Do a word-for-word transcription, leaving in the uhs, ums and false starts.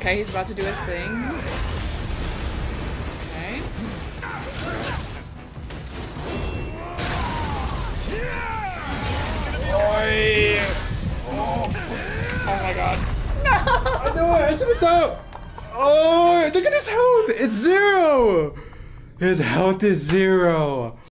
Okay, he's about to do his thing. Okay. Oh. Oh my god. No! I know it, I should have thought. Oh, look at his health. It's zero. His health is zero.